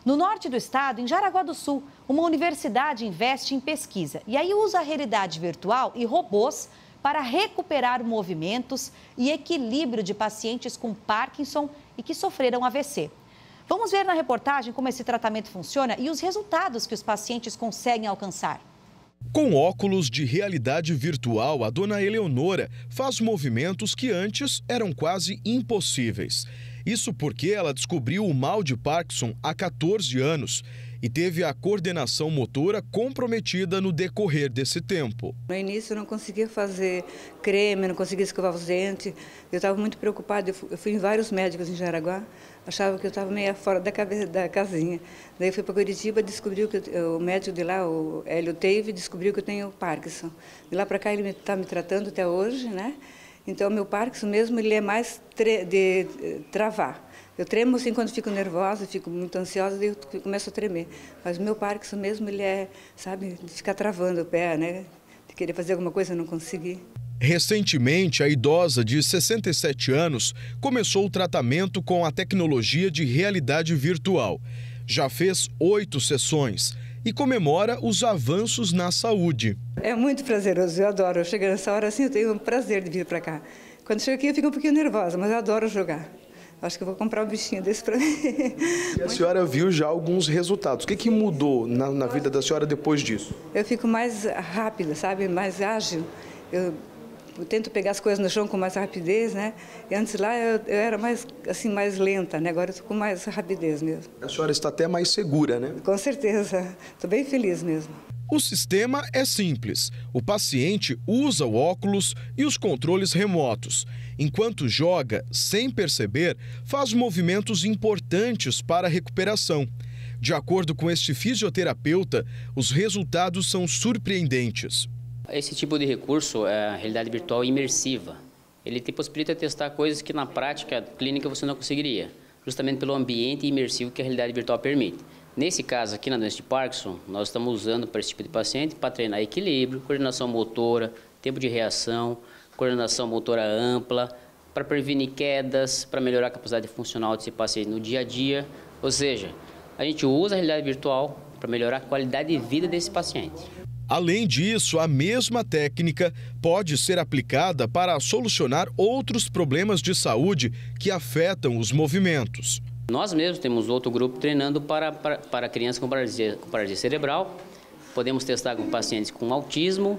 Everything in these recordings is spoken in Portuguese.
No norte do estado, em Jaraguá do Sul, uma universidade investe em pesquisa e aí usa a realidade virtual e robôs para recuperar movimentos e equilíbrio de pacientes com Parkinson e que sofreram AVC. Vamos ver na reportagem como esse tratamento funciona e os resultados que os pacientes conseguem alcançar. Com óculos de realidade virtual, a dona Eleonora faz movimentos que antes eram quase impossíveis. Isso porque ela descobriu o mal de Parkinson há 14 anos e teve a coordenação motora comprometida no decorrer desse tempo. No início eu não conseguia fazer creme, não conseguia escovar os dentes. Eu estava muito preocupada, eu fui em vários médicos em Jaraguá, achava que eu estava meio fora da casinha. Daí eu fui para Curitiba, descobriu que o médico de lá, o Hélio Teve, descobriu que eu tenho Parkinson. De lá para cá ele está me tratando até hoje, né? Então, meu Parkinson mesmo, ele é mais de travar. Eu tremo assim quando fico nervosa, fico muito ansiosa, daí eu começo a tremer. Mas o meu Parkinson mesmo, ele é, sabe, de ficar travando o pé, né? De querer fazer alguma coisa e não conseguir. Recentemente, a idosa de 67 anos começou o tratamento com a tecnologia de realidade virtual. Já fez 8 sessões e comemora os avanços na saúde. É muito prazeroso, eu adoro. Eu chego nessa hora assim, eu tenho um prazer de vir para cá. Quando chego aqui eu fico um pouquinho nervosa, mas eu adoro jogar. Acho que eu vou comprar um bichinho desse para mim. E a senhora viu já alguns resultados. O que mudou na vida da senhora depois disso? Eu fico mais rápida, sabe? Mais ágil. Eu tento pegar as coisas no chão com mais rapidez, né? E antes lá eu era mais, assim, mais lenta, né? Agora eu estou com mais rapidez mesmo. A senhora está até mais segura, né? Com certeza. Estou bem feliz mesmo. O sistema é simples. O paciente usa o óculos e os controles remotos. Enquanto joga, sem perceber, faz movimentos importantes para a recuperação. De acordo com este fisioterapeuta, os resultados são surpreendentes. Esse tipo de recurso é a realidade virtual imersiva. Ele te possibilita testar coisas que na prática clínica você não conseguiria, justamente pelo ambiente imersivo que a realidade virtual permite. Nesse caso aqui na doença de Parkinson, nós estamos usando para esse tipo de paciente para treinar equilíbrio, coordenação motora, tempo de reação, coordenação motora ampla, para prevenir quedas, para melhorar a capacidade funcional desse paciente no dia a dia. Ou seja, a gente usa a realidade virtual para melhorar a qualidade de vida desse paciente. Além disso, a mesma técnica pode ser aplicada para solucionar outros problemas de saúde que afetam os movimentos. Nós mesmos temos outro grupo treinando para crianças com paralisia cerebral. Podemos testar com pacientes com autismo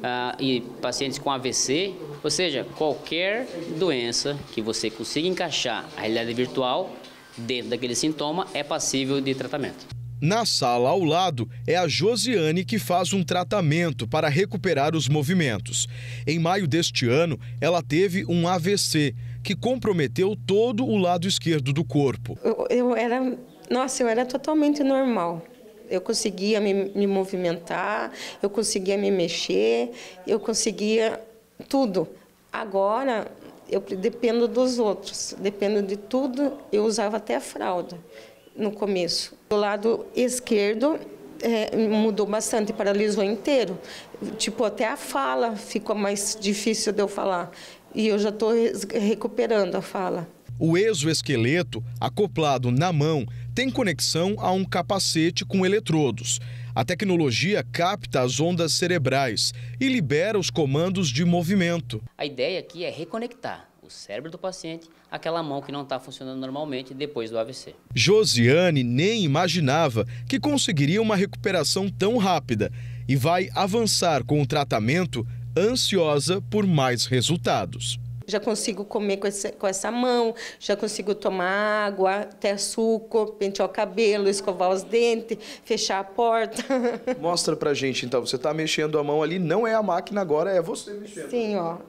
e pacientes com AVC. Ou seja, qualquer doença que você consiga encaixar a realidade virtual dentro daquele sintoma é passível de tratamento. Na sala ao lado é a Josiane que faz um tratamento para recuperar os movimentos. Em maio deste ano, ela teve um AVC que comprometeu todo o lado esquerdo do corpo. Eu era totalmente normal. Eu conseguia me movimentar, eu conseguia me mexer, eu conseguia tudo. Agora, eu dependo dos outros, dependo de tudo. Eu usava até a fralda no começo. Do lado esquerdo mudou bastante, paralisou inteiro. Tipo, até a fala ficou mais difícil de eu falar. E eu já estou recuperando a fala. O exoesqueleto, acoplado na mão, tem conexão a um capacete com eletrodos. A tecnologia capta as ondas cerebrais e libera os comandos de movimento. A ideia aqui é reconectar o cérebro do paciente àquela mão que não está funcionando normalmente depois do AVC. Josiane nem imaginava que conseguiria uma recuperação tão rápida e vai avançar com o tratamento ansiosa por mais resultados. Já consigo comer com essa mão, já consigo tomar água, até suco, pentear o cabelo, escovar os dentes, fechar a porta. Mostra pra gente, então. Você tá mexendo a mão ali, não é a máquina agora, é você mexendo. Sim, ó.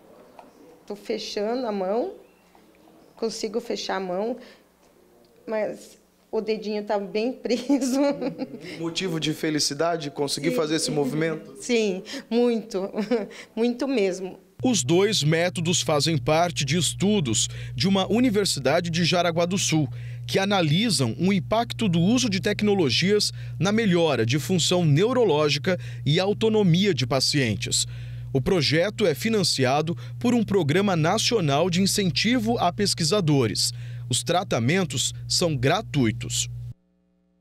Tô fechando a mão, consigo fechar a mão, mas o dedinho tá bem preso. Motivo de felicidade conseguir fazer esse movimento? Sim, muito, muito mesmo. Os dois métodos fazem parte de estudos de uma universidade de Jaraguá do Sul, que analisam o impacto do uso de tecnologias na melhora de função neurológica e autonomia de pacientes. O projeto é financiado por um programa nacional de incentivo a pesquisadores. Os tratamentos são gratuitos.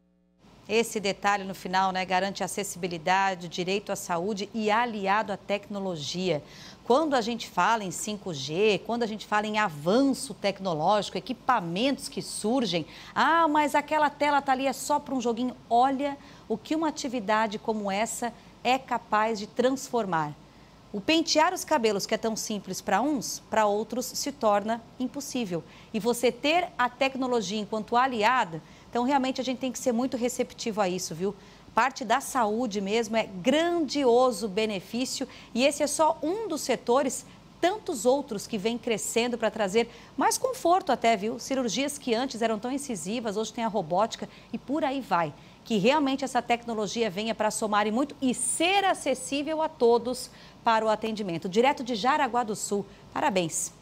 Esse detalhe no final, né, garante acessibilidade, direito à saúde e aliado à tecnologia. Quando a gente fala em 5G, quando a gente fala em avanço tecnológico, equipamentos que surgem, mas aquela tela está ali, é só para um joguinho. Olha o que uma atividade como essa é capaz de transformar. O pentear os cabelos, que é tão simples para uns, para outros se torna impossível. E você ter a tecnologia enquanto aliada, então realmente a gente tem que ser muito receptivo a isso, viu? Parte da saúde mesmo, é grandioso benefício e esse é só um dos setores, tantos outros que vêm crescendo para trazer mais conforto até, viu? Cirurgias que antes eram tão incisivas, hoje tem a robótica e por aí vai. Que realmente essa tecnologia venha para somar e muito e ser acessível a todos para o atendimento. Direto de Jaraguá do Sul. Parabéns!